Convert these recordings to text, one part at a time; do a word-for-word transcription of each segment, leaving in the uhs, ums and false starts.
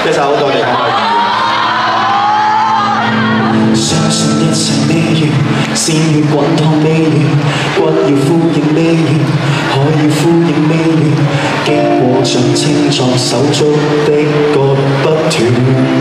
一首多謝各位議員。相信一切未完，善願滾燙未完，骨要呼應未完，海要呼應未完，經過像清作手足的割不斷。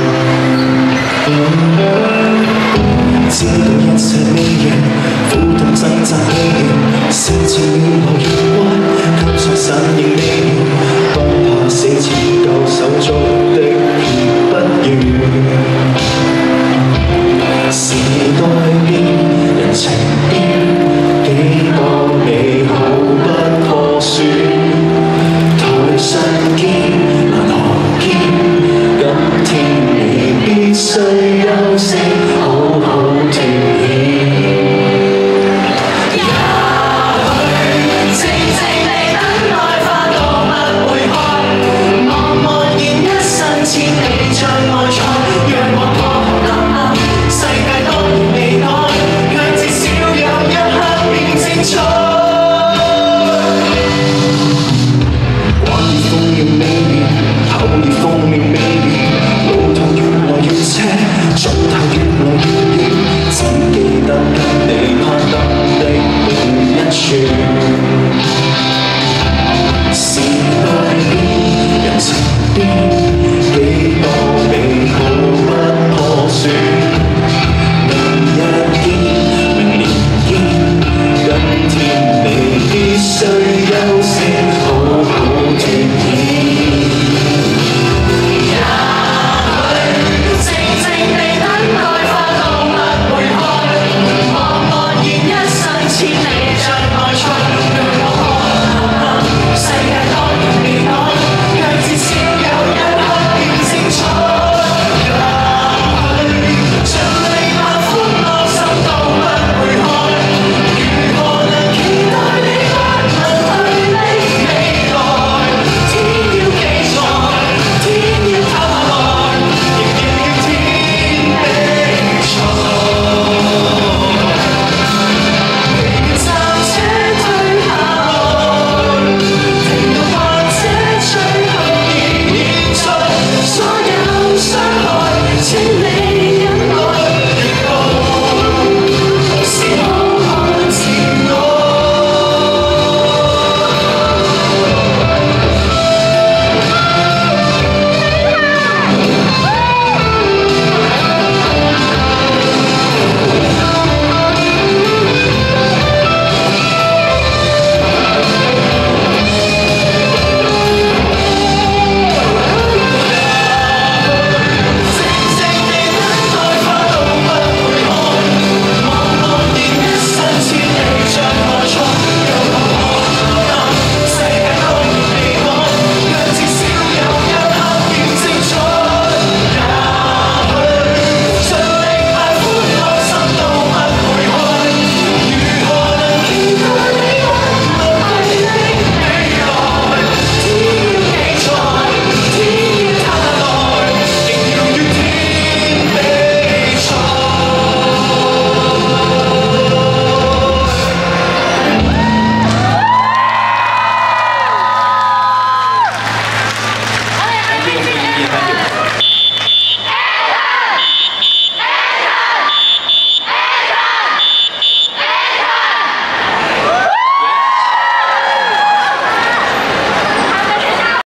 知道一切未完，苦痛掙扎未完，事情越來越彎，卻像散仍未完，不怕死拯救手足的血不願。時代變，人情變，幾個美好不破損。台上見，銀行見，今天你必須休息，好好斷氣。也許靜靜地等待花朵不會開，茫茫然一生千里障礙賽，讓我破冷冷。世界當然未改，卻至少有一刻變精彩。慣已風雨未變，口已風味未變，路途越來越斜，盡頭越來越遠，只記得跟你攀登的每一寸。時代變，人情變，幾多美好不破損。必須休息，好好斷氣。也許靜靜地等待花都不會開，茫茫然一生千里障礙賽，讓我看世界當然未改，卻至少有一刻變精彩。也許盡力把歡樂心都不會開，如何能期待你？Thank you.